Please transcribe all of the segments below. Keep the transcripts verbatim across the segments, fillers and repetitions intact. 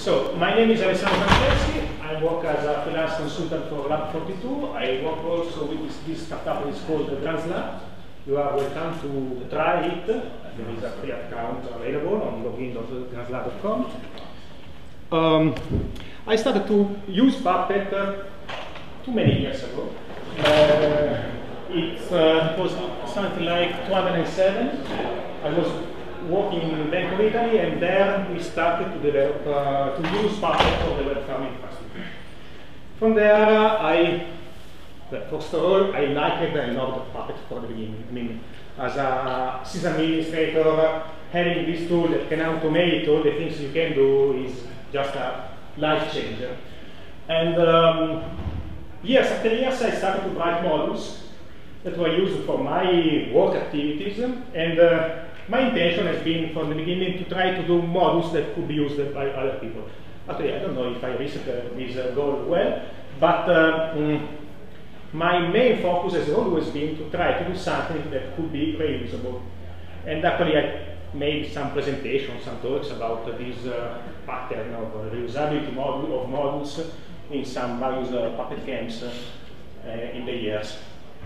So, my name is Alessandro Franceschi. I work as a freelance consultant for Lab forty-two. I work also with this, this startup is called Translab. You are welcome to try it. There is a free account available on login dot translab dot com. Um, I started to use Puppet uh, too many years ago. Uh, it uh, was something like two thousand seven. I was working in Bank of Italy, and there we started to develop, uh, to use Puppet for the web farming infrastructure. From there, uh, I, well, first of all, I liked and loved Puppet for the beginning. I mean, as a system administrator, having this tool that can automate all the things you can do is just a life changer. And um, years after years, I started to write modules that were used for my work activities, and uh, my intention has been from the beginning to try to do modules that could be used by other people. Actually, I don't know if I reached uh, this uh, goal well, but uh, mm, my main focus has always been to try to do something that could be reusable. And actually, I made some presentations, some talks about uh, this uh, pattern of uh, reusability module of modules in some various uh, Puppet camps uh, uh, in the years.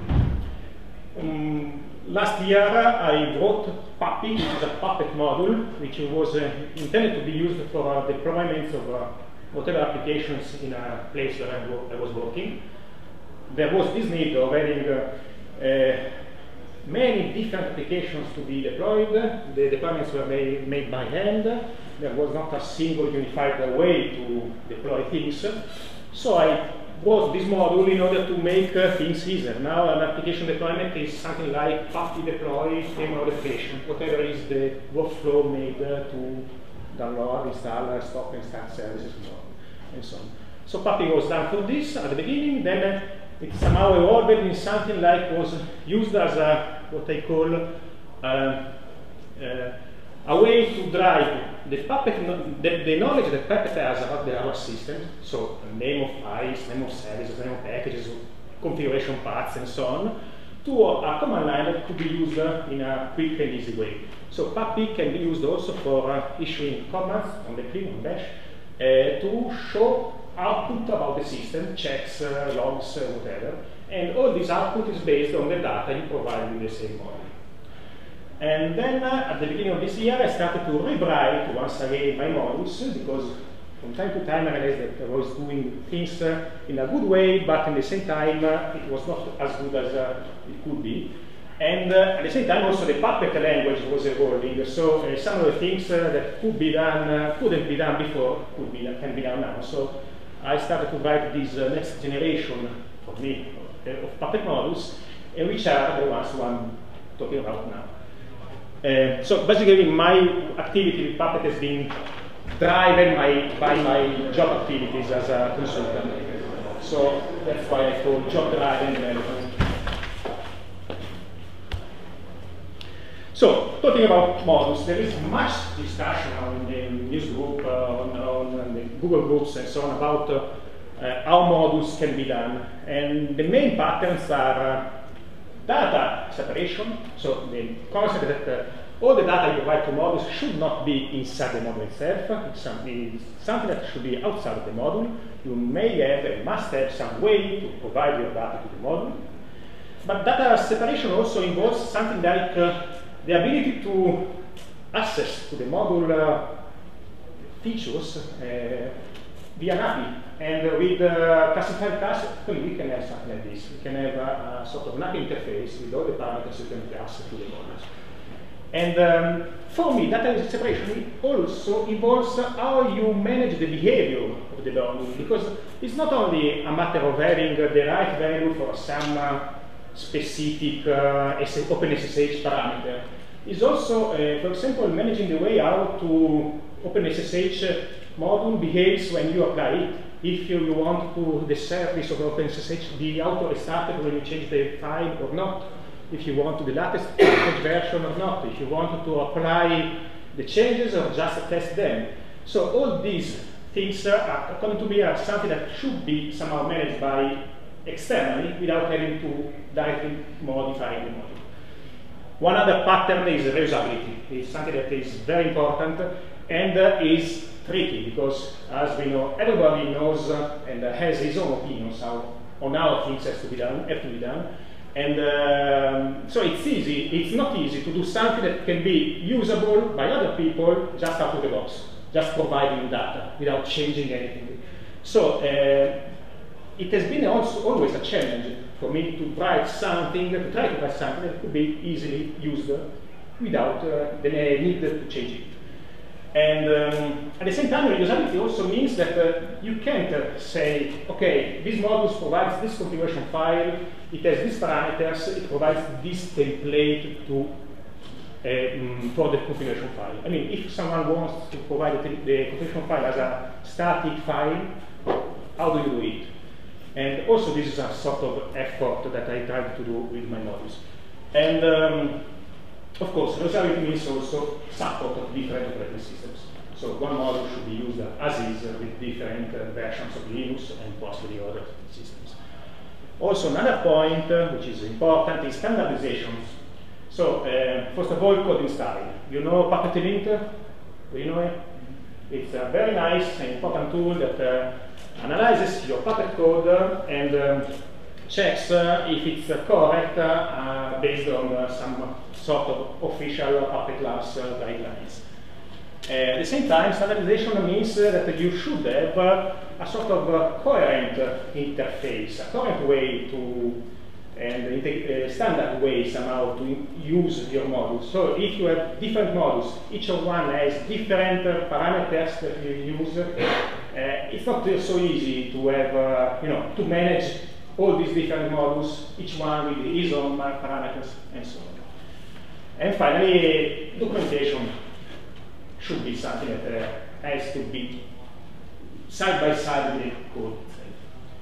Um, last year, uh, I wrote Puppy, which is a Puppet module, which was uh, intended to be used for uh, deployment of uh, whatever applications in a place where I, I was working. There was this need of having uh, uh, many different applications to be deployed. The deployments were made, made by hand. There was not a single unified way to deploy things. So I wrote this module in order to make uh, things easier. Now an application deployment is something like Puppy deploy, theme modification, whatever is the workflow made uh, to download, install, uh, stop and start services and so on. So Puppy was done for this at the beginning, then uh, it somehow evolved in something like was used as a, what I call uh, uh, a way to drive the Puppet, the, the knowledge that Puppet has about the R O S system, so name of files, name of services, name of packages, configuration paths, and so on, to a command line that could be used uh, in a quick and easy way. So Puppy can be used also for uh, issuing commands on the clean, on bash, uh, to show output about the system, checks, uh, logs, uh, whatever, and all this output is based on the data you provide with the same module. And then uh, at the beginning of this year, I started to rewrite once again my modules, because from time to time I realized that I was doing things uh, in a good way, but at the same time uh, it was not as good as uh, it could be. And uh, at the same time also the Puppet language was evolving, so uh, some of the things uh, that could be done, uh, couldn't be done before, could be, can be done now. So I started to write this uh, next generation, for me, uh, of Puppet modules, uh, which are the ones who I'm talking about now. Uh, so basically my activity with Puppet has been driven my, by my job activities as a consultant. So that's why I call job driven development. So talking about models, there is much discussion on the news group, uh, on, on the Google groups and so on about uh, uh, how models can be done. And the main patterns are uh, data separation, so the concept that uh, all the data you provide to models should not be inside the model itself. It's something, it's something that should be outside of the model. You may have and must have some way to provide your data to the model. But data separation also involves something like uh, the ability to access to the module uh, features uh, via an A P I. And with uh, classified class, we can have something like this. We can have a, a sort of an A P I interface with all the parameters you can pass to the models. And um, for me, data separation also involves how you manage the behavior of the module, because it's not only a matter of having uh, the right value for some uh, specific uh, OpenSSH parameter. It's also, uh, for example, managing the way how to OpenSSH module behaves when you apply it. If you, you want to the service of OpenSSH be auto-restarted when you change the file or not. If you want to the latest version or not. If you want to apply the changes or just test them. So all these things are coming to me as something that should be somehow managed by externally without having to directly modify the module. One other pattern is reusability. It's something that is very important. and uh, is tricky because, as we know, everybody knows uh, and uh, has his own opinions how, on how things has to be done, have to be done. And um, so it's easy, it's not easy to do something that can be usable by other people just out of the box, just providing data without changing anything. So uh, it has been also always a challenge for me to write something, to try to write something that could be easily used without uh, the need to change it. And um, at the same time, reusability also means that uh, you can't uh, say, okay, this module provides this configuration file, it has these parameters, it provides this template to, uh, um, for the configuration file. I mean, if someone wants to provide the, the configuration file as a static file, how do you do it? And also, this is a sort of effort that I tried to do with my modules. And um, of course, reusability means also support of different operating systems. So one module should be used as is with different uh, versions of Linux and possibly other systems. Also, another point uh, which is important is standardizations. So, uh, first of all, coding style. You know Puppet Linter? Do you know it? It's a very nice and important tool that uh, analyzes your Puppet code uh, and um, checks uh, if it's uh, correct uh, based on uh, some sort of official Puppet Labs uh, guidelines. Uh, at the same time, standardization means uh, that you should have uh, a sort of uh, coherent uh, interface, a coherent way to, and a uh, standard way somehow to use your modules. So if you have different modules, each of one has different uh, parameters that you use, uh, it's not so easy to have, uh, you know, to manage all these different modules, each one with his own parameters, and so on. And finally, documentation should be something that uh, has to be side by side with the code itself.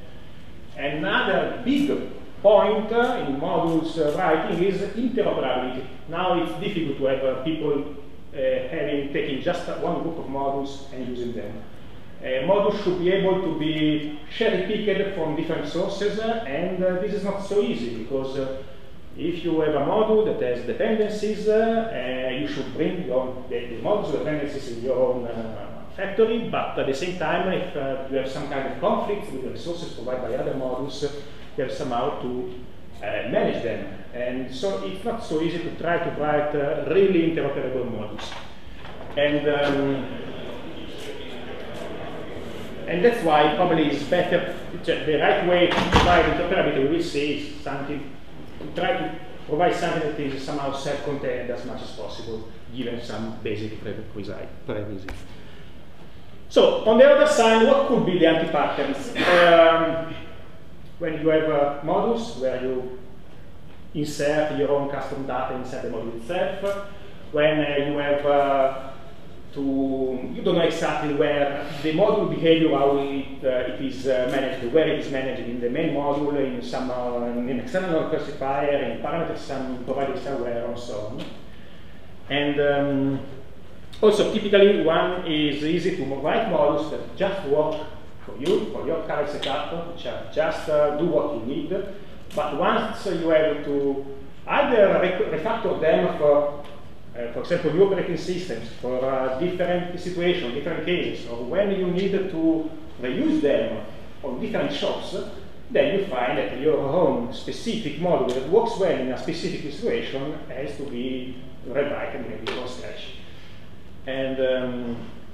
Another big point uh, in modules uh, writing is interoperability. Now it's difficult to have uh, people uh, having taking just one group of modules and using them. Uh, modules should be able to be cherry-picked from different sources, uh, and uh, this is not so easy because uh, if you have a module that has dependencies, uh, uh, you should bring your, the, the modules dependencies in your own uh, factory, but at the same time, if uh, you have some kind of conflict with the resources provided by other modules, uh, you have somehow to uh, manage them. And so it's not so easy to try to write uh, really interoperable modules. And um, And that's why probably it's better, the right way to provide interoperability, we will say, is something, to try to provide something that is somehow self-contained as much as possible, given some basic prerequisites. So, on the other side, what could be the anti-patterns? Um, when you have uh, modules where you insert your own custom data inside the module itself, when uh, you have uh, To, you don't know exactly where the module behavior, how it, uh, it is uh, managed, where it is managed in the main module, in some uh, in an external classifier, in parameters some provided somewhere, and so on. And um, also, typically, one is easy to write modules that just work for you, for your current setup, which are just uh, do what you need. But once you have to either refactor them for Uh, for example, new operating systems for uh, different situations, different cases, or when you need to reuse them on different shops, then you find that your own specific module that works well in a specific situation has to be rewritten maybe from scratch. And um,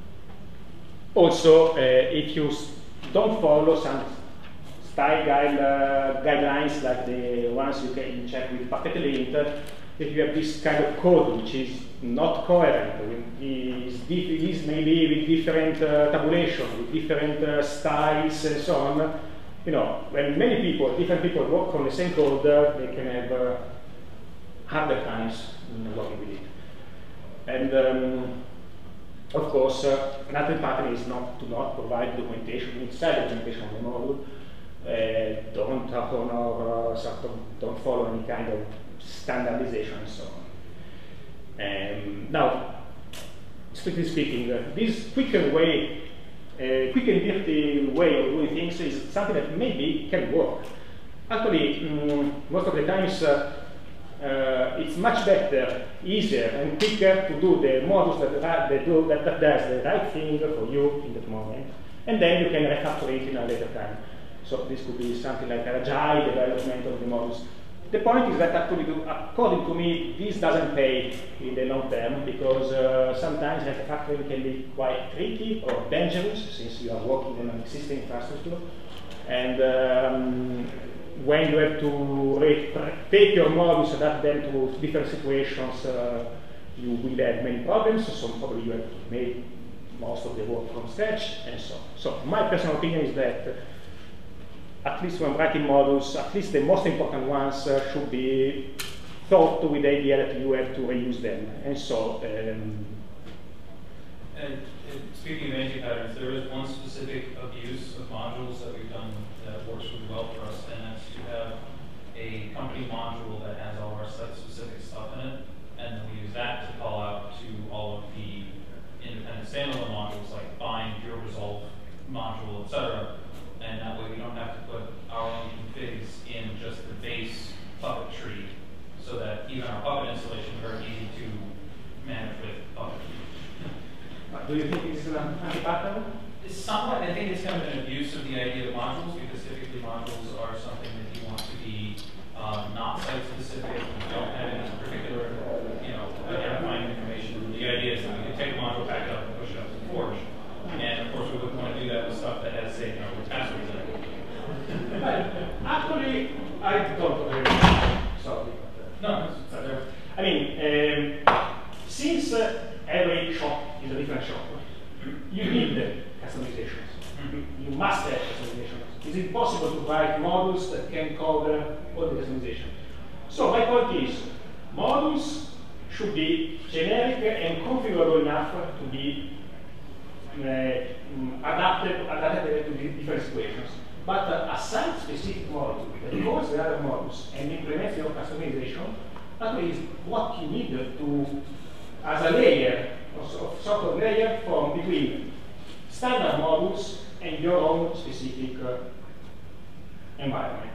also, uh, if you don't follow some style guide, uh, guidelines like the ones you can check with Puppet Linter, if you have this kind of code which is not coherent, is, is maybe with different uh, tabulation, with different uh, styles and so on, you know, when many people, different people work on the same code, uh, they can have uh, harder times in working with it. And um, of course, uh, another pattern is not to not provide documentation inside the documentation of the module. Uh, don't honor, uh, sort of, don't follow any kind of standardization and so on. Um, now, strictly speaking, uh, this quicker way, uh, quick and dirty way of doing things is something that maybe can work. Actually, um, most of the times, uh, uh, it's much better, easier, and quicker to do the modus that, that, do, that, that does the right thing for you in that moment, and then you can refactor it in a later time. So this could be something like an agile development of the modus. The point is that actually, do, according to me, this doesn't pay in the long term, because uh, sometimes refactoring can be quite tricky or dangerous, since you are working on an existing infrastructure. And um, when you have to take your models, adapt them to different situations, uh, you will have many problems, so probably you have to make most of the work from scratch, and so on. So my personal opinion is that, at least when writing models, at least the most important ones uh, should be thought with the idea that you have to reuse them. And so, um, and, and speaking of anti-patterns, there is one specific abuse of modules that we've done that works really well for us, and that's to have a company module that has all our site-specific stuff in it, and then we use that to call out to all of the independent standalone modules like bind, your resolve module, et cetera. And that way we don't have to put our own configs in just the base Puppet tree, so that even our Puppet installation is very easy to manage with Puppet. Uh, do you think it's an anti-pattern? It's somewhat. I think it's kind of an abuse of the idea of modules, because typically modules are something that you want to be um, not site-specific. You don't have any particular, you know, identifying information. The idea is that we can take a module back up and push it up to Forge. And of course, we wouldn't want to do that with stuff that has, say, you know, passwords in it. But actually, I don't agree. Sorry. No, Sorry. I mean, um, since uh, every shop is a different shop, you need customizations. Mm-hmm. You must have customizations. It's impossible to write modules that can cover all the customization. So my point is, modules should be generic and configurable enough to be Uh, adapted, adapted to different situations. But uh, a site-specific module that calls the other modules and implements your customization, that is what you need to, as a layer, or sort of layer from between standard modules and your own specific uh, environment.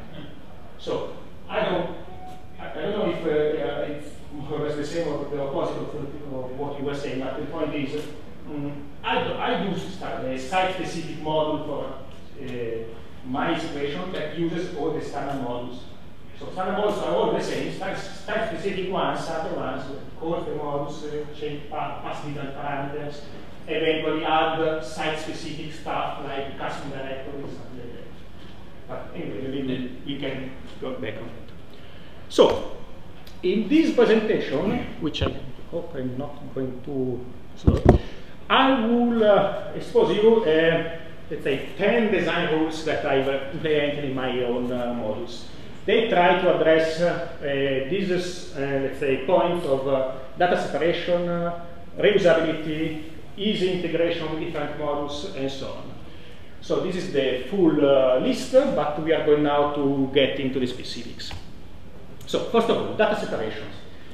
So I don't, I don't know if uh, it's more or less the same or the opposite of what you were saying, but the point is, Mm, I, do, I use a site-specific module for uh, my situation that uses all the standard modules. So standard modules are all the same. Site-specific ones are the ones that call the modules, uh, change, pass different parameters, eventually add site-specific stuff like custom directories, something like that. But anyway, we, we can go back on that. So, in this presentation, which I hope I'm not going to slow, I will uh, expose you, uh, let's say, ten design rules that I've implemented in my own uh, models. They try to address uh, uh, these, uh, let's say, points of uh, data separation, uh, reusability, easy integration with different models, and so on. So this is the full uh, list, but we are going now to get into the specifics. So first of all, data separations.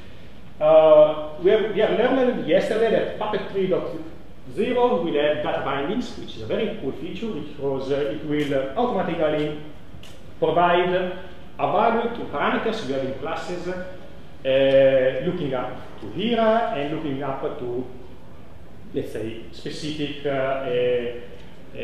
Uh, we, have, we have learned yesterday that Puppet three point zero will have data bindings, which is a very cool feature, because uh, it will uh, automatically provide a value to parameters we have in classes, uh, looking up to Hira and looking up to, let's say, specific uh, uh,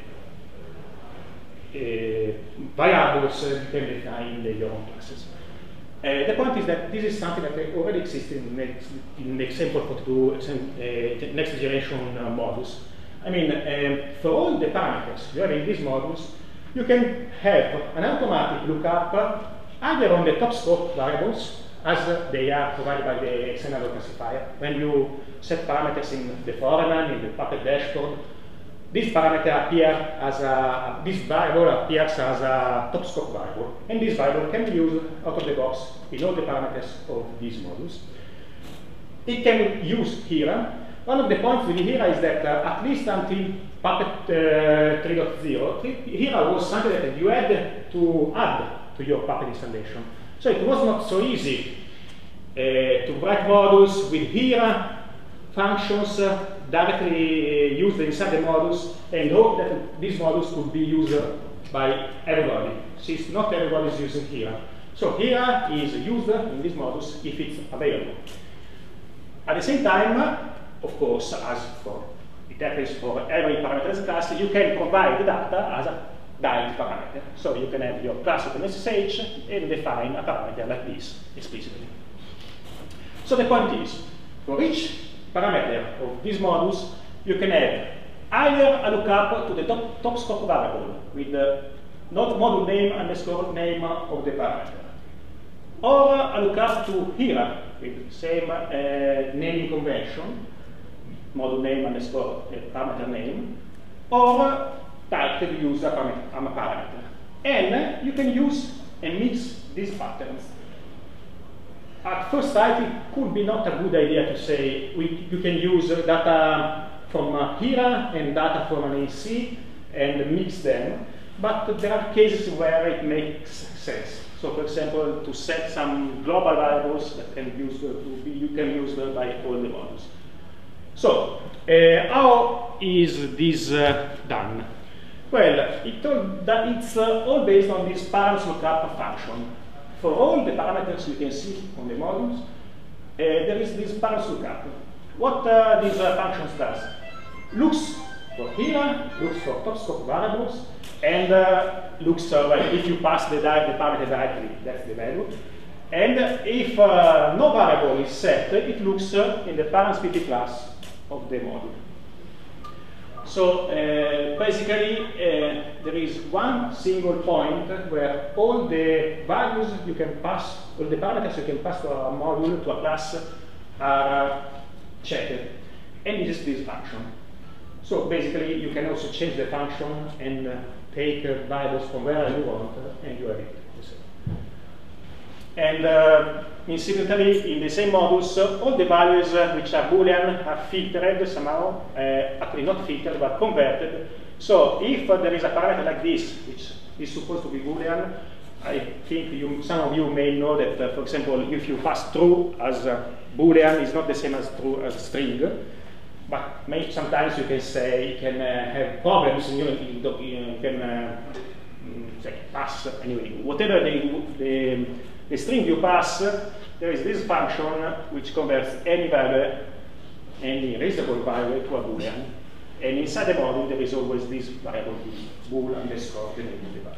uh, variables uh, you can define in your own classes. Uh, the point is that this is something that already exists in, next, in example forty-two, uh, next generation uh, models. I mean, um, for all the parameters you have in these models, you can have an automatic lookup uh, either on the top scope variables, as uh, they are provided by the X M L classifier. When you set parameters in the foreman, in the Puppet dashboard, this parameter appears as a, this variable appears as a top scope variable, and this variable can be used out of the box in all the parameters of these modules. It can be used here. One of the points with here is that uh, at least until Puppet uh, three point zero, here was something that you had to add to your Puppet installation. So it was not so easy uh, to write modules with here functions uh, directly used inside the models, and hope that these models could be used by everybody, since not everybody is using here. So here is used in this modus if it's available. At the same time, of course, as for it happens for every parameters class, you can provide the data as a direct parameter. So you can have your class of an S S H and define a parameter like this explicitly. So the point is, for each parameter of this modus, you can have either a lookup to the top, top scope variable with the not module name underscore name of the parameter, or a lookup to here with the same uh, naming convention, module name underscore uh, parameter name, or directly use a parameter, a parameter. And you can use and mix these patterns. At first sight, it could be not a good idea to say we, you can use data from uh, here and data from an A C and mix them, but there are cases where it makes sense. So, for example, to set some global variables that can use uh, to be, you can use uh, by all the models. So, uh, how is this uh, done? Well, it all, that it's uh, all based on this params lookup function. For all the parameters you can see on the models, uh, there is this params lookup. What uh, this uh, function does? Looks for here, looks for top scope variables, and uh, looks uh, like if you pass the, the parameter directly, that's the value. And if uh, no variable is set, it looks uh, in the params P P class of the module. So uh, basically, uh, there is one single point where all the values you can pass, all the parameters you can pass to a module, to a class, are uh, checked. And it is this function. So basically, you can also change the function and uh, take uh, variables from wherever you want, uh, and you have it. And uh, incidentally, in the same modus, uh, all the values uh, which are Boolean are filtered somehow, uh, actually not filtered, but converted. So if uh, there is a parameter like this, which is supposed to be Boolean, I think you, some of you may know that, uh, for example, if you pass true as uh, Boolean, is not the same as true as string. But maybe sometimes you can say you can uh, have problems, and you, you can uh, say pass anyway. Whatever the, the, the string you pass, there is this function which converts any value, any reasonable value, to a Boolean. And inside the module, there is always this variable bool underscore the name of the variable.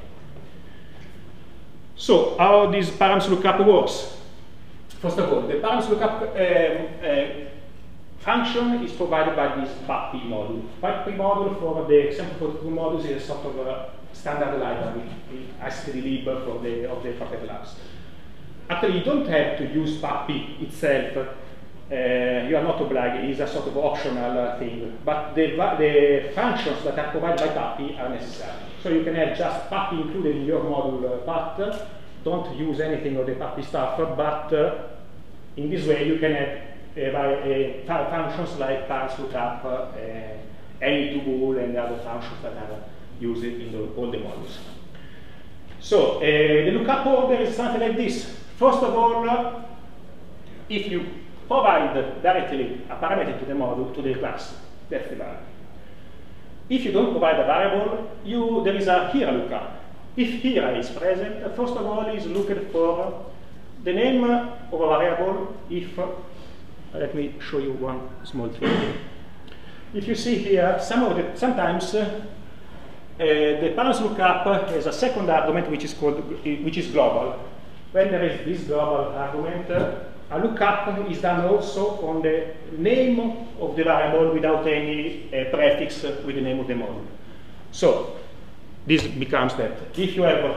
So how this params lookup works? First of all, the params lookup um, uh, function is provided by this P A P I module. P A P I module, for the example for two modules, is a sort of a standard library, stdlib for the of the Puppet Labs. Actually, you don't have to use P A P I itself. Uh, you are not obliged. It is a sort of optional uh, thing. But the, the functions that are provided by P A P I are necessary. So you can have just P A P I included in your module uh, path. Don't use anything of the P A P I stuff, but uh, in this way you can have Uh, by, uh, functions like params lookup, uh, any to bool, and other functions that are used in the, all the modules. So uh, the lookup order is something like this. First of all, uh, if you provide directly a parameter to the module, to the class, that's the value. If you don't provide a variable, you, there is a here lookup. If here is present, uh, first of all is looked for the name of a variable if let me show you one small trick. If you see here, some of the, sometimes uh, uh, the params lookup has a second argument which is called, which is global. When there is this global argument, uh, a lookup is done also on the name of the variable without any uh, prefix uh, with the name of the module. So this becomes that if you have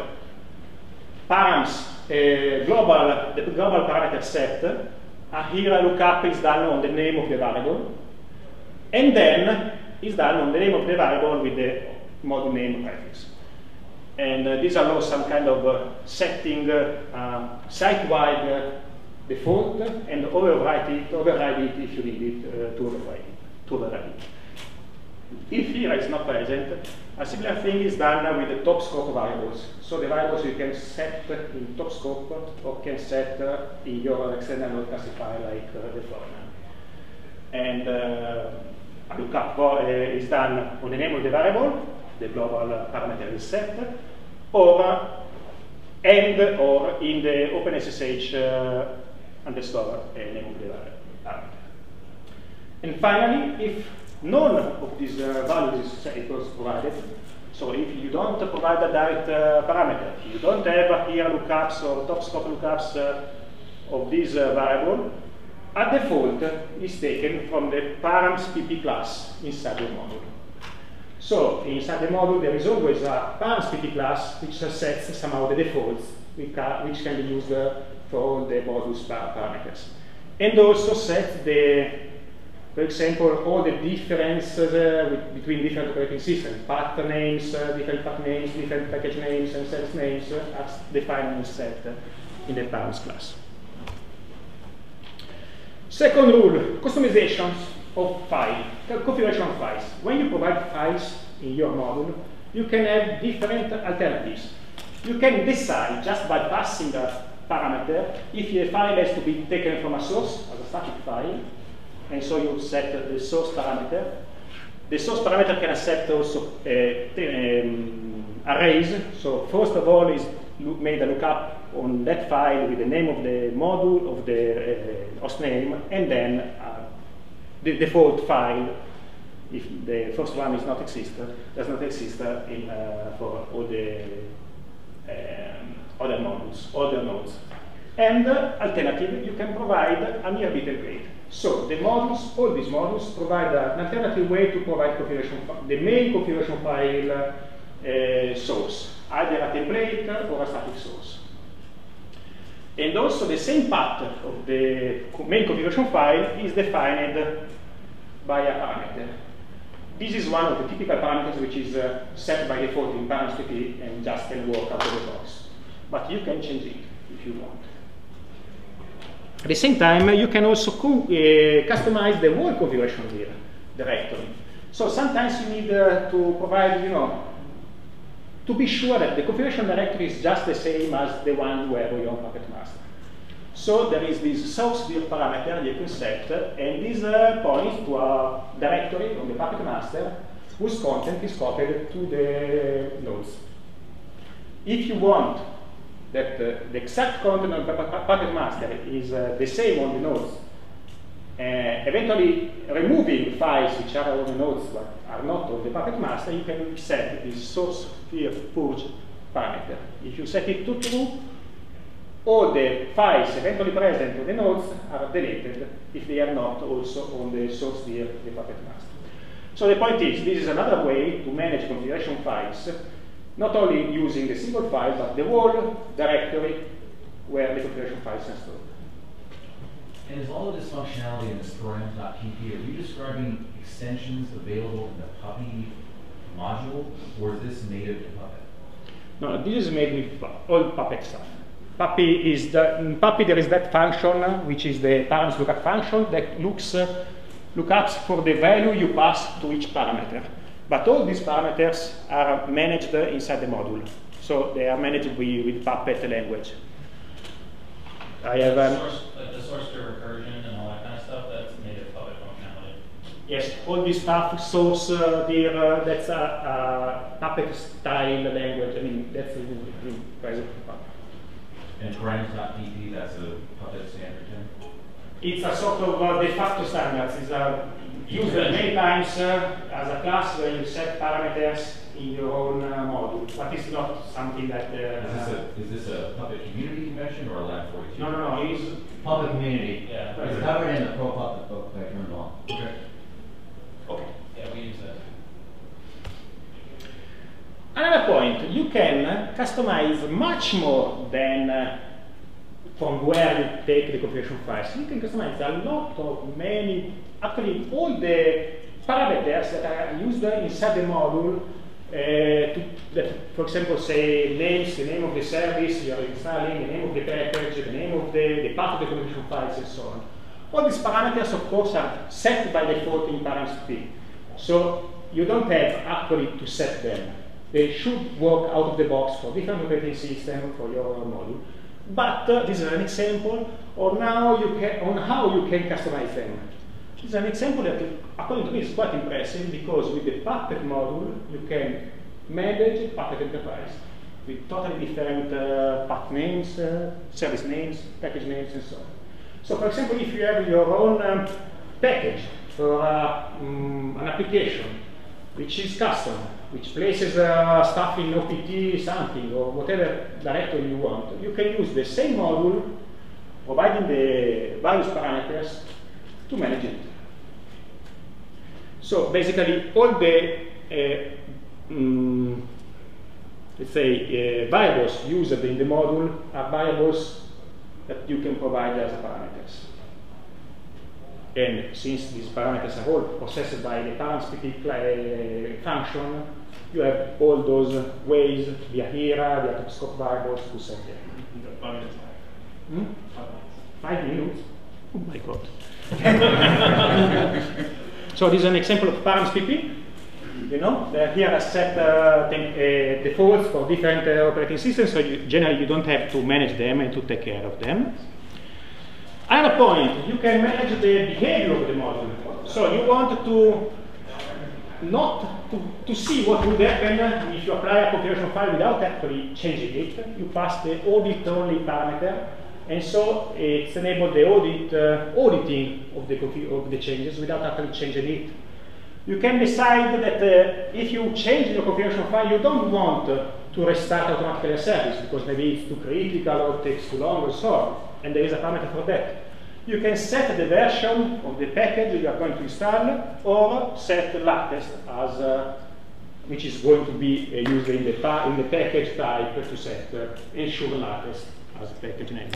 params uh, global, the global parameter set. Uh, here a lookup is done on the name of the variable, and then is done on the name of the variable with the module name prefix. And uh, this allows some kind of uh, setting uh, uh, site-wide uh, default and override it, override it if you need it uh, to override it. To override it. If here is not present, a similar thing is done with the top scope variables. So the variables you can set in top scope or can set uh, in your external classifier like uh, the following. And uh, a lookup uh, is done on the name of the variable, the global uh, parameter is set, or uh, and or in the OpenSSH uh, underscore uh, name of the parameter. And finally, if none of these uh, values is equals provided, so if you don't provide a direct uh, parameter, you don't have here lookups or top scope lookups uh, of this uh, variable, a default is taken from the params P P class inside the module. So inside the module there is always a params P P class which sets somehow the defaults which, are, which can be used uh, for all the module's par parameters. And also set the, for example, all the differences uh, with, between different operating systems, path names, uh, different path names, different package names, and service names uh, are defined and set uh, in the params class. Second rule, customizations of file, configuration of files. When you provide files in your module, you can have different alternatives. You can decide just by passing a parameter if a file has to be taken from a source as a static file, and so you set the source parameter. The source parameter can accept also uh, um, arrays. So first of all is made a lookup on that file with the name of the module of the uh, host name, and then uh, the default file, if the first one is not exist, does not exist uh, in, uh, for all the um, other modules, other nodes. And uh, alternative, you can provide a near-bit template. So the modules, all these modules provide an alternative way to provide configuration, the main configuration file uh, source, either a template or a static source. And also the same path of the main configuration file is defined by a parameter. This is one of the typical parameters which is uh, set by default in params P P and just can work out of the box. But you can change it if you want. At the same time, you can also co uh, customize the whole configuration here, directory. So sometimes you need uh, to provide, you know, to be sure that the configuration directory is just the same as the one you have on your Puppet Master. So there is this source dir parameter you can set, and this uh, points to a directory on the Puppet Master whose content is copied to the nodes. If you want that uh, the exact content of the Puppet Master is uh, the same on the nodes, uh, eventually removing files which are on the nodes but are not on the Puppet Master, you can set this source dir purge parameter. If you set it to true, all the files eventually present on the nodes are deleted if they are not also on the source dir, the Puppet Master. So the point is, this is another way to manage configuration files, not only using a single file, but the whole directory where the configuration files are stored. And is all of this functionality in this params.pp, are you describing extensions available in the Puppy module, or is this native to Puppet? No, this is made with all Puppet stuff. Puppy is the, in Puppy there is that function, which is the params lookup function, that looks uh, lookups for the value you pass to each parameter. But all these parameters are managed inside the module. So they are managed with, with Puppet language. I have um, source, like the source to recursion and all that kind of stuff, that's native Puppet functionality. Yes, all this stuff, source, uh, dir, uh, that's a, a Puppet style language. I mean, that's in, in present Puppet. And params.pp, that's a Puppet standard, Tim? It's a sort of uh, de facto standard. It's uh, used many times uh, as a class where you set parameters in your own uh, module, but it's not something that... Uh, is, this a, is this a Puppet community convention or a Lab forty-two? No, no, no, it's... Puppet community. Yeah. It's covered in the Pro Puppet book that I turned on. Okay. Okay. Yeah, we use that. Another point, you can customize much more than uh, from where you take the configuration files. You can customize a lot of many, actually all the parameters that are used inside the module uh, to, that, for example, say names, the name of the service you are installing, the name of the package, the name of the, the part of the configuration files, and so on. All these parameters, of course, are set by default in params P P. So you don't have actually to set them. They should work out of the box for different operating systems for your module. But uh, this is an example on how you can on how you can customize them. This is an example that, according to me, is quite impressive because with the Puppet module you can manage Puppet Enterprise. with totally different uh, path names, uh, service names, package names, and so on. So, for example, if you have your own um, package for uh, um, an application which is custom, which places uh, stuff in O P T something or whatever directory you want, you can use the same module, providing the various parameters to manage it. So basically, all the uh, um, let's say uh, variables used in the module are variables that you can provide as parameters. And since these parameters are all processed by the parents P P uh, function, you have all those ways via HERA, via scope variables to set them. Five minutes. Hmm? Five minutes? Oh my god. So this is an example of parents P P. You know, uh, here are set uh, uh, defaults for different uh, operating systems, so you, generally you don't have to manage them and to take care of them. Another point, you can manage the behavior of the module. So you want to not to, to see what would happen if you apply a configuration file without actually changing it. You pass the audit only parameter, and so it's enabled the audit uh, auditing of the of the changes without actually changing it. You can decide that uh, if you change the configuration file, you don't want uh, to restart automatically a service because maybe it's too critical or it takes too long or so on. And there is a parameter for that. You can set the version of the package you are going to install, or set the latest as uh, which is going to be uh, used in the in the package type to set uh, ensure latest as a package name.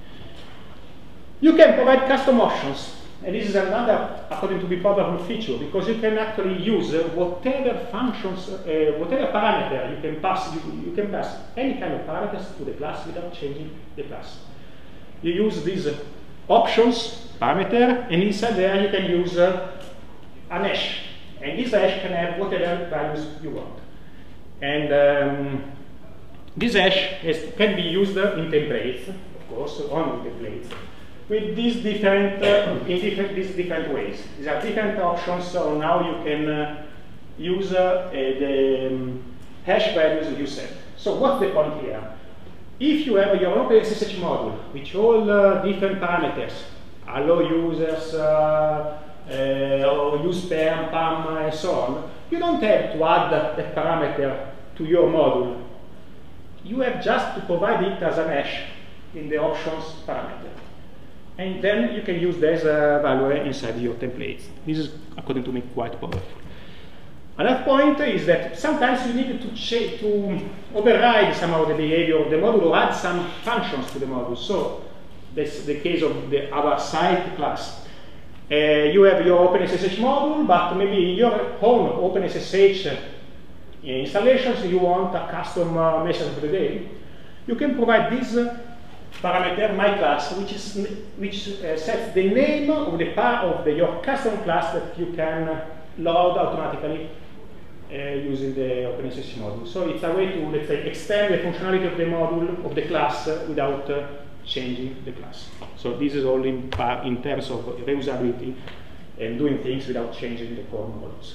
You can provide custom options, and this is another, according to me, powerful feature because you can actually use uh, whatever functions, uh, whatever parameter you can pass. You, you can pass any kind of parameters to the class without changing the class. You use these uh, options parameter, and inside there you can use uh, an hash, and this hash can have whatever values you want. And um, this hash is, can be used uh, in templates, of course, only templates, with these different uh, in different these different ways. These are different options, so now you can uh, use uh, the um, hash values you set. So what's the point here? If you have your own S S H module, which all uh, different parameters, allow users, uh, uh, or use perm, pam, and so on, you don't have to add that parameter to your module. You have just to provide it as an hash in the options parameter. And then you can use this uh, value inside your templates. This is, according to me, quite powerful. Another point is that sometimes you need to, to override somehow the behavior of the module or add some functions to the module. So that's the case of the our site class. Uh, you have your OpenSSH module, but maybe in your own OpenSSH installations you want a custom uh, message of the day. You can provide this uh, parameter myClass, which is which uh, sets the name of the part of the, your custom class that you can uh, load automatically uh, using the OpenSSH module. So it's a way to, let's say, extend the functionality of the module of the class uh, without uh, changing the class. So this is all in, in terms of reusability and doing things without changing the core modules.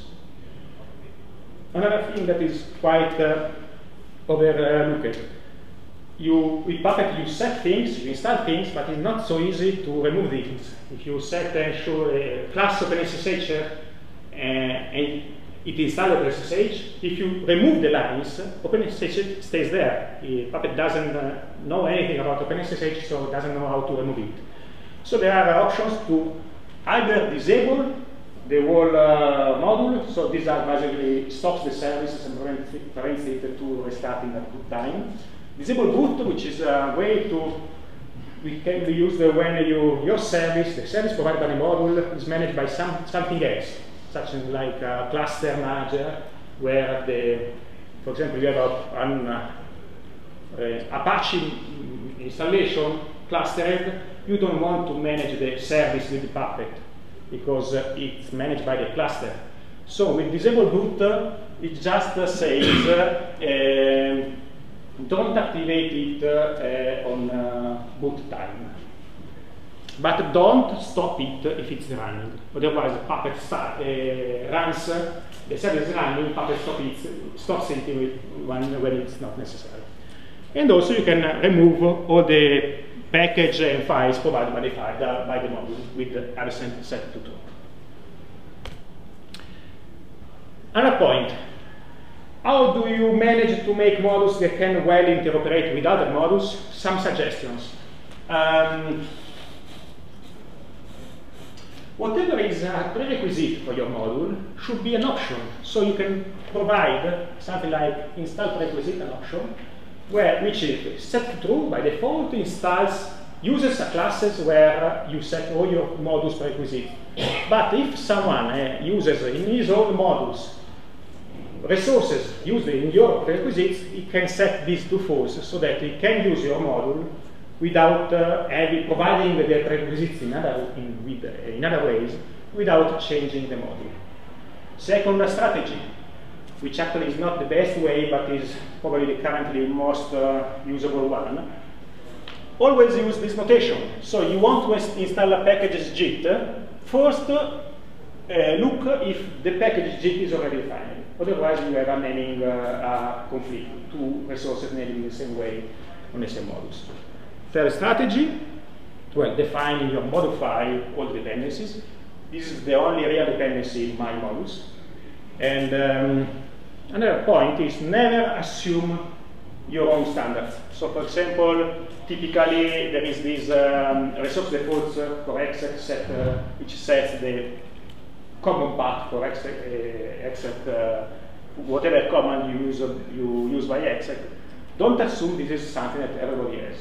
Another thing that is quite uh, overlooked. You, with Puppet, you set things, you install things, but it's not so easy to remove things. If you set and ensure a class OpenSSH uh, and it installs OpenSSH, if you remove the lines, OpenSSH stays there. Puppet doesn't uh, know anything about OpenSSH, so it doesn't know how to remove it. So there are options to either disable the whole uh, module, so these are basically stops the services and prevents it to restarting at good time. Disable boot, which is a way to, we can be used when you, your service, the service provided by the module, is managed by some, something else, such as like a cluster manager, where the, for example, you have a, an uh, uh, Apache installation clustered. You don't want to manage the service with the Puppet because uh, it's managed by the cluster. So with disable boot, uh, it just uh, says. Uh, um, Don't activate it uh, uh, on uh, boot time. But don't stop it if it's running. Otherwise, Puppet start, uh, runs, uh, the service is running, Puppet stop it, stops it when, when it's not necessary. And also you can remove all the package and files provided by the, file, uh, by the module with the adjacent set to true. Another point, how do you manage to make modules that can well interoperate with other modules? Some suggestions. Um, whatever is a prerequisite for your module should be an option. So you can provide something like install prerequisite, an option, where which is set to true by default, installs uses a classes where you set all your modules prerequisites. But if someone uh, uses in his own modules resources used in your prerequisites, he can set these to false so that he can use your module without uh, having, providing the prerequisites in other, in, with, uh, in other ways without changing the module. Second, a strategy, which actually is not the best way, but is probably the currently most uh, usable one. Always use this notation. So you want to install a package as Git. First, uh, look if the package Git is already defined. Otherwise, you have a naming uh, a conflict, two resources named in the same way on the same modules. Third strategy, well, define in your module file all the dependencies. This is the only real dependency in my modules. And um, another point is never assume your own standards. So, for example, typically there is this um, resource defaults for exec set, uh, which sets the common path for exec, uh, exec uh, whatever command you use, uh, you use by exec. Don't assume this is something that everybody has.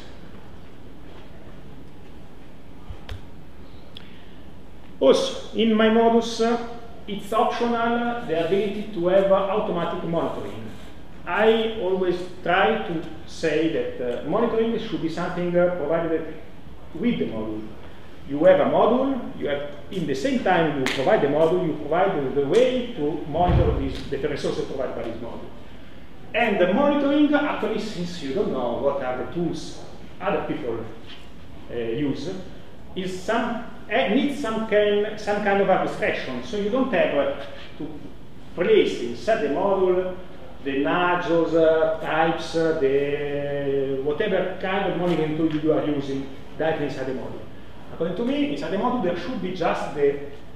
Also, in my modules, uh, it's optional the ability to have uh, automatic monitoring. I always try to say that uh, monitoring should be something uh, provided with the module. You have a module, you have, in the same time you provide the module, you provide the way to monitor this, the resources provided by this module. And the monitoring, actually, since you don't know what are the tools other people uh, use, is some, uh, needs some kind, some kind of abstraction. So you don't have uh, to place inside the module the nudges, uh, types, uh, the whatever kind of monitoring tool you are using directly inside the module. According to me, inside the module there should be just the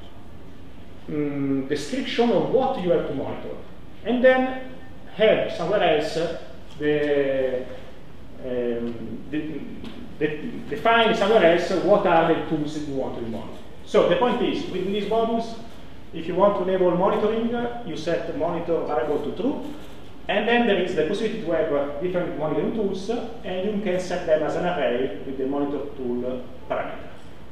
um, description of what you have to monitor, and then have somewhere else uh, the, um, the, the define somewhere else what are the tools that you want to monitor. So the point is, with these modules, if you want to enable monitoring, uh, you set the monitor variable to true. And then there is the possibility to have uh, different monitoring tools, uh, and you can set them as an array with the monitor tool uh, parameter.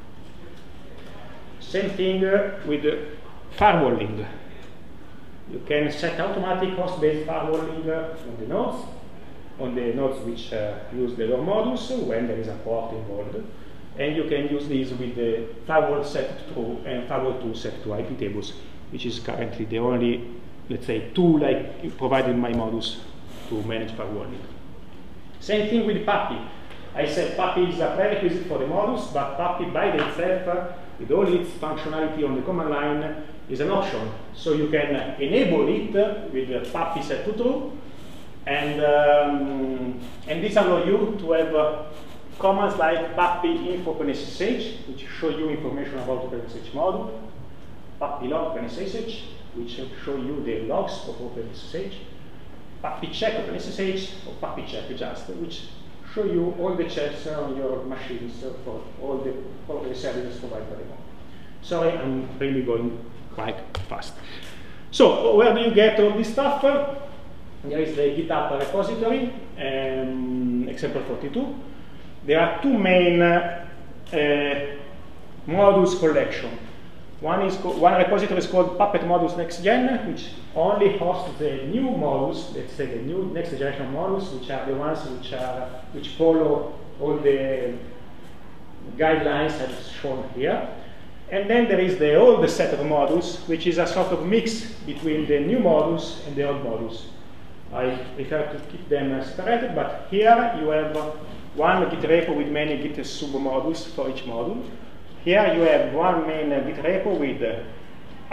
Same thing uh, with uh, firewalling. You can set automatic host-based firewalling uh, on the nodes, on the nodes which uh, use the low modules when there is a port involved. And you can use these with the firewall set to true and firewall tool set to I P tables, which is currently the only, let's say, tool I provided in my modules to manage firewalling. Same thing with PuPPy. I said PuPPy is a prerequisite for the modules, but PuPPy by itself, uh, with all its functionality on the command line, is an option. So you can enable it uh, with the PuPPy set to true, and, um, and this allows you to have uh, commands like PuPPy info OpenSSH, which show you information about OpenSSH module, PuPPy log OpenSSH, which show you the logs of OpenSSH, PuPPy check OpenSSH, or PuPPy check just, which show you all the checks on your machines for all the, all the services provided by the module. Sorry, I'm really going quite fast. So, where do you get all this stuff? There is the GitHub repository, um, example forty-two. There are two main uh, uh, modules collection. One is one repository is called Puppet Modules Next Gen, which only hosts the new modules, let's say the new next generation modules, which are the ones which are which follow all the guidelines as shown here. And then there is the old set of modules, which is a sort of mix between the new modules and the old modules. I prefer to keep them separated, but here you have one Git repo with many Git submodules for each module. Here you have one main uh, Git repo with uh,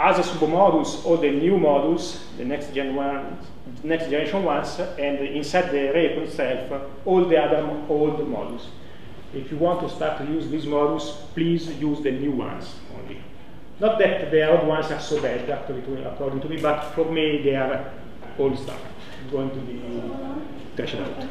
as a submodules all the new modules, the next gen ones, next generation ones, and inside the repo itself, all the other old modules. If you want to start to use these modules, please use the new ones only. Not that the old ones are so bad, actually, to, according to me, but for me they are old stuff. It's going to be trashed out.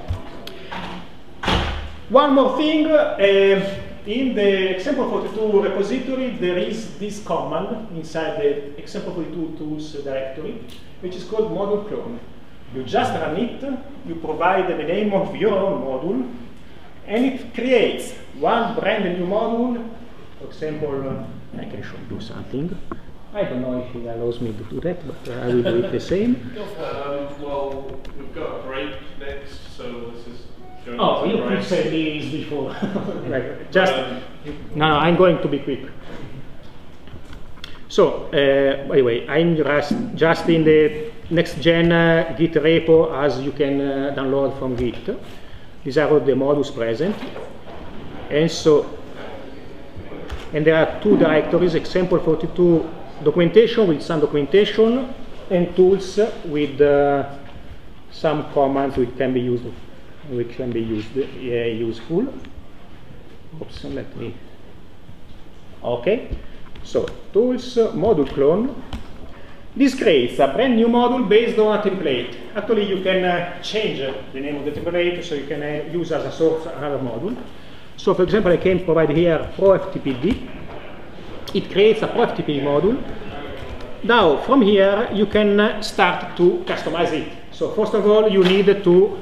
One more thing. Uh, In the example forty-two repository, there is this command inside the example forty-two tools directory, which is called module clone. You just run it, you provide the name of your own module, and it creates one brand new module. For example, I can show you something. I don't know if it allows me to do that, but uh, I will do it the same. Um, well, we've got a break next, so this is. Oh, you could say this before. Like, just no, no, I'm going to be quick. So, uh, anyway, I'm just, just in the next gen uh, Git repo, as you can uh, download from Git. These are all the modules present. And so, and there are two directories, example forty-two documentation with some documentation, and tools with uh, some commands which can be used. which can be used, uh, useful. Oops, let me. Okay, so tools, uh, module clone. This creates a brand new module based on a template. Actually, you can uh, change uh, the name of the template, so you can uh, use as a source another module. So, for example, I can provide here ProFTPD. It creates a ProFTPD module. Now, from here, you can uh, start to customize it. So, first of all, you need to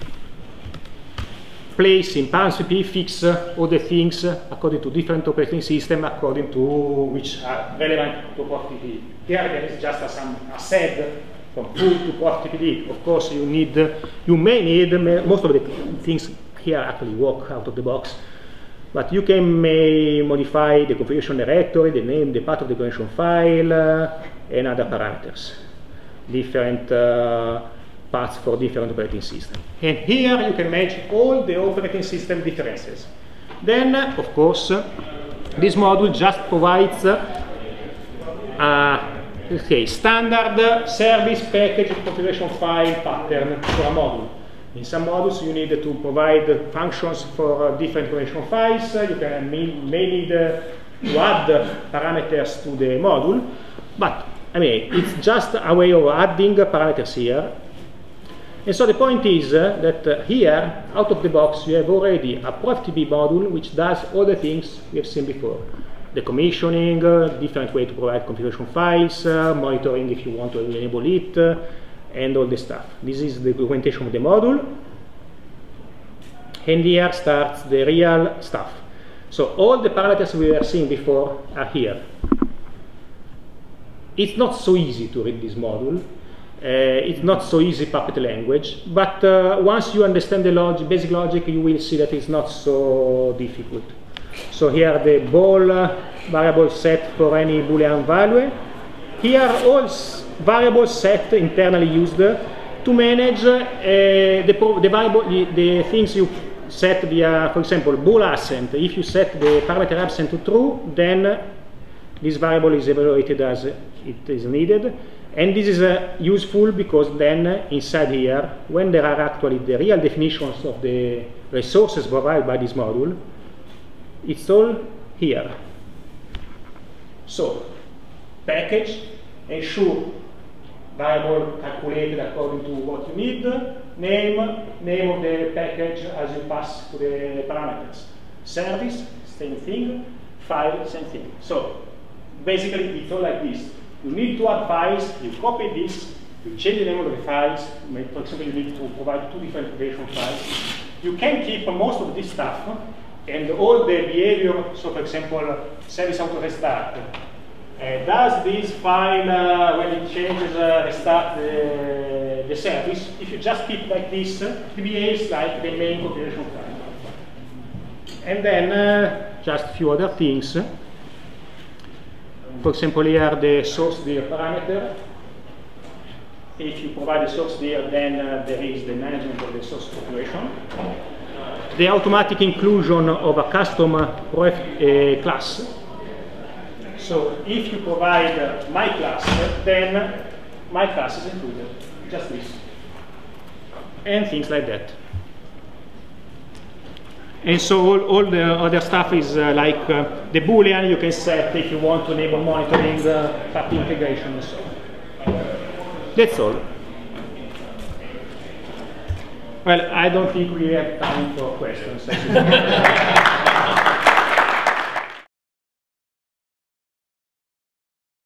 place in ParentCP, fix uh, all the things uh, according to different operating system, according to which are relevant to ProFTPD. Here there is just a, some a set from full to ProFTPD. Of course, you need, uh, you may need uh, most of the things here actually work out of the box, but you can may modify the configuration directory, the name, the path of the configuration file, uh, and other parameters, different. Uh, paths for different operating systems. And here you can manage all the operating system differences. Then, uh, of course, uh, this module just provides uh, a okay, standard uh, service package configuration file pattern for a module. In some modules you need to provide functions for uh, different configuration files. Uh, you can may, may need uh, to add parameters to the module, but I mean, it's just a way of adding parameters here. And so the point is uh, that uh, here, out of the box, you have already a ProFTP module which does all the things we have seen before. The commissioning, uh, different way to provide configuration files, uh, monitoring if you want to enable it, uh, and all the stuff. This is the documentation of the module. And here starts the real stuff. So all the parameters we were seeing before are here. It's not so easy to read this module. Uh, it's not so easy Puppet language, but uh, once you understand the logic, basic logic, you will see that it's not so difficult. So here the ball uh, variable set for any Boolean value. Here all variables set internally used to manage uh, the, the variable, the, the things you set via, for example, bool absent. If you set the parameter absent to true, then this variable is evaluated as it is needed. And this is uh, useful because then uh, inside here, when there are actually the real definitions of the resources provided by this module, it's all here. So, package, ensure variable calculated according to what you need, name, name of the package as you pass to the parameters. Service, same thing, file, same thing. So, basically it's all like this. You need to add files, you copy this, you change the name of the files. For example, you need to provide two different configuration files. You can keep most of this stuff and all the behavior. So, for example, service auto restart. Uh, does this file, uh, when it changes, uh, restart the, the service? If you just keep like this, uh, it behaves like the main configuration file. And then uh, just a few other things. For example, here the source dir parameter. If you provide the source dir, then uh, there is the management of the source configuration. The automatic inclusion of a custom uh, uh, class. So So if you provide uh, my class, then my class is included. Just this. And things like that. And so all, all the other stuff is uh, like uh, the Boolean you can set if you want to enable monitoring, uh, Puppy integration, and so on. That's all. Well, I don't think we have time for questions.